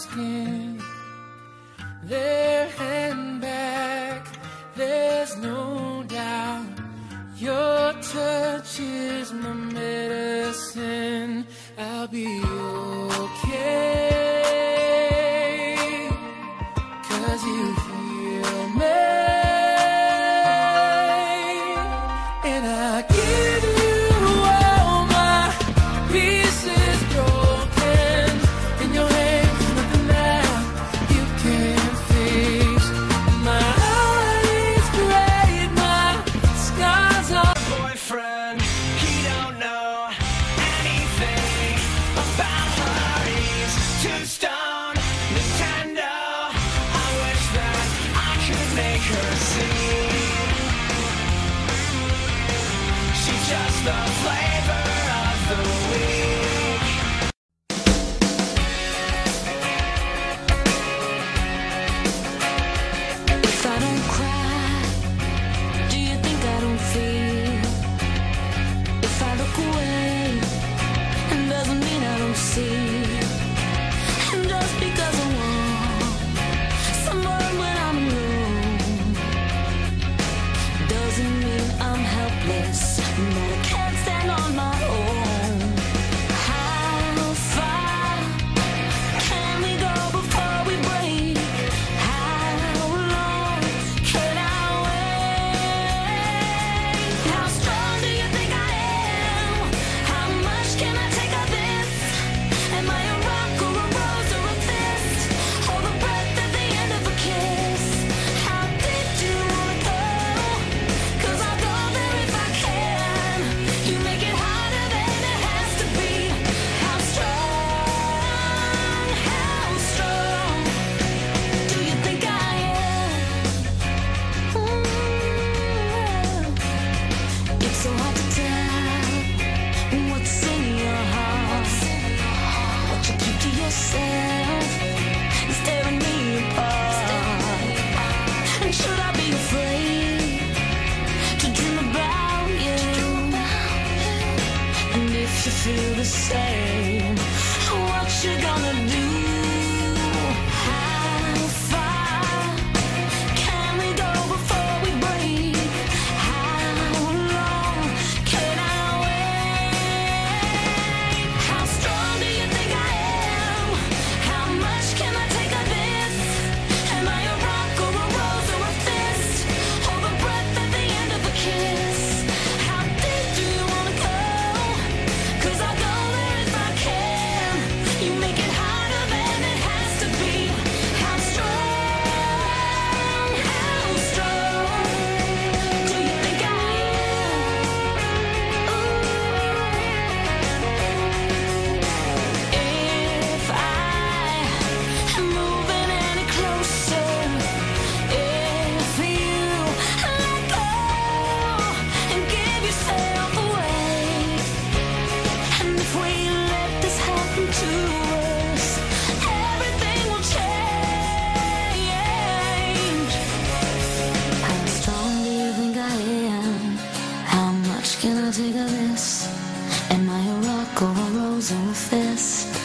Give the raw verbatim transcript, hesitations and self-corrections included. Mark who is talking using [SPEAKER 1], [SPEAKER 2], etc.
[SPEAKER 1] skin, there and back, there's no doubt. Your touch is my medicine. I'll be okay, 'cause you heal me. And I give you all my pieces broken. In your hands, nothing that you can't fix. My eyes great, my scars are.
[SPEAKER 2] Boyfriend, he don't know anything about her. He's too stoned. Nintendo, I wish that I could make her see. She's just the flavor of the week.
[SPEAKER 3] If I don't cry, do you think I don't feel? If I look away, it doesn't mean I don't see. And just because I want someone when I'm alone doesn't mean I'm helpless, that I can't stand on my own. How far can we go before we break? How long can I wait? How strong do you think I am? How much can I take of this? Am I a rock or a rose or a fist? Hold the breath at the end of a kiss. How deep do you wanna go? 'Cause I'll go there if I can. You make it harder than it has to be. How strong, how strong do you think I am? Ooh, it's so hard to tell what's in your heart. What you keep to yourself is tearing me apart. And should I be afraid to dream about you? And if you feel the same, what you gonna do? How far can we go before we break? How long can I wait? How strong do you think I am? How much can I take of this? Am I a rock or a rose or a fist? Hold the breath at the end of a kiss. How deep do you wanna go? 'Cause I'll go there if I can. You make it harder than it has to be. How strong, how strong do you think I am? If I am moving any closer, if you let go and give yourself away, and if we let this happen to us, everything will change. How strong do you think I am? How much can I take of this? Am I a rock or a rose or a fist?